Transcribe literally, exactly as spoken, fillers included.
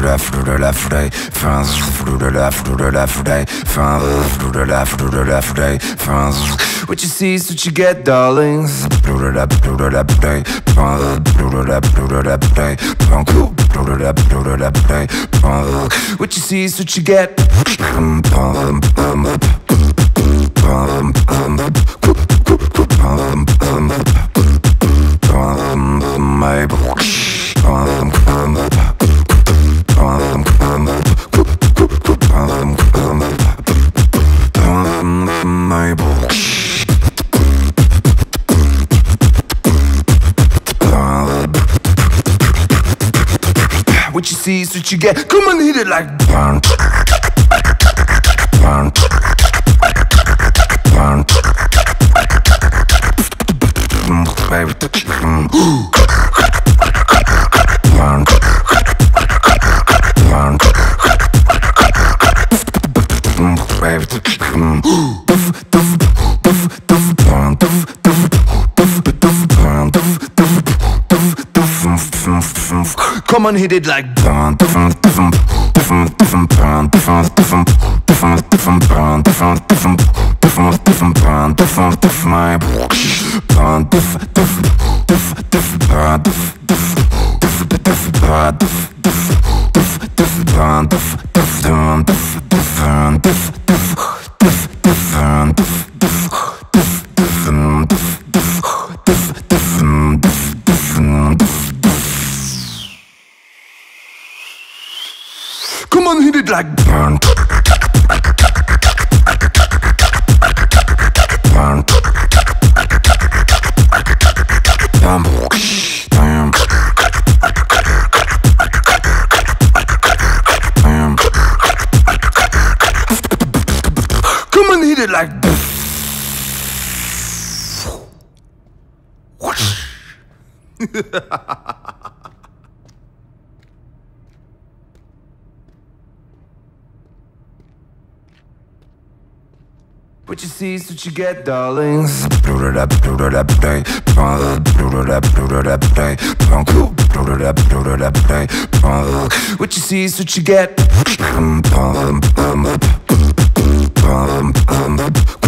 What you see is what you get, darlings. What you see is what you get. What you see is what you get. Come on, hit it like burn. Burn. Burn. Baby. Burn. Burn. Baby. Come on, hit it like burn. Come on, hit it like burn. Burn. Bam. Bam. Bam. Come on, hit it like whoosh. What you see is what you get, darlings. What you see is what you get.